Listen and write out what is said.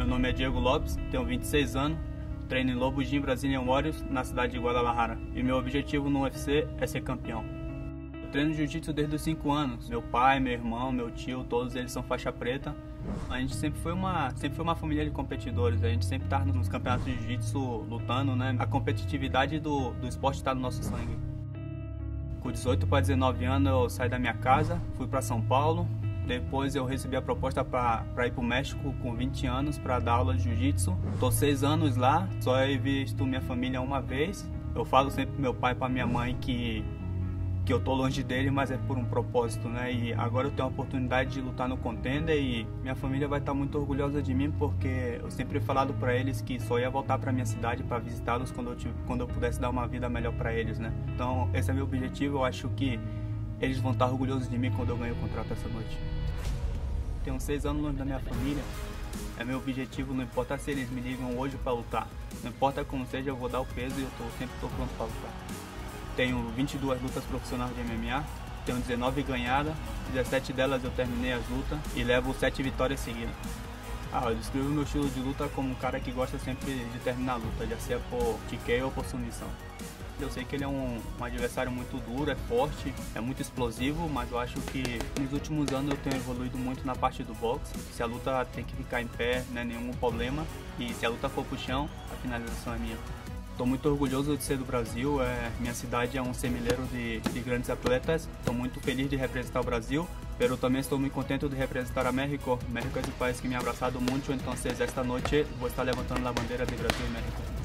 Meu nome é Diego Lopes, tenho 26 anos, treino em Lobo Gym Brazilian Warriors, na cidade de Guadalajara. E meu objetivo no UFC é ser campeão. Eu treino jiu-jitsu desde os 5 anos. Meu pai, meu irmão, meu tio, todos eles são faixa preta. A gente sempre foi uma família de competidores. A gente sempre tá nos campeonatos de jiu-jitsu lutando, né? A competitividade do esporte está no nosso sangue. Com 18 para 19 anos eu saí da minha casa, fui para São Paulo. Depois eu recebi a proposta para ir para o México com 20 anos para dar aula de jiu-jitsu. Tô 6 anos lá, só he visto minha família uma vez. Eu falo sempre pro meu pai e para minha mãe que eu tô longe dele, mas é por um propósito, né? E agora eu tenho a oportunidade de lutar no Contender e minha família vai estar muito orgulhosa de mim, porque eu sempre he falado para eles que só ia voltar para minha cidade para visitá-los quando eu pudesse dar uma vida melhor para eles, né? Então esse é meu objetivo. Eu acho que eles vão estar orgulhosos de mim quando eu ganho o contrato essa noite. Tenho 6 anos longe da minha família. É meu objetivo, não importa se eles me ligam hoje para lutar. Não importa como seja, eu vou dar o peso e eu sempre estou pronto para lutar. Tenho 22 lutas profissionais de MMA, tenho 19 ganhadas, 17 delas eu terminei as lutas e levo 7 vitórias seguidas. Eu descrevo meu estilo de luta como um cara que gosta sempre de terminar a luta, já seja por TKO ou por submissão. Eu sei que ele é um adversário muito duro, é forte, é muito explosivo, mas eu acho que nos últimos anos eu tenho evoluído muito na parte do boxe. Se a luta tem que ficar em pé, não é nenhum problema, e se a luta for pro chão, a finalização é minha. Estou muito orgulhoso de ser do Brasil, minha cidade é um cemileiro de grandes atletas. Estou muito feliz de representar o Brasil, mas também estou muito contente de representar a México. México é um país que me ha abraçado muito, então esta noite vou estar levantando a bandeira de Brasil e México.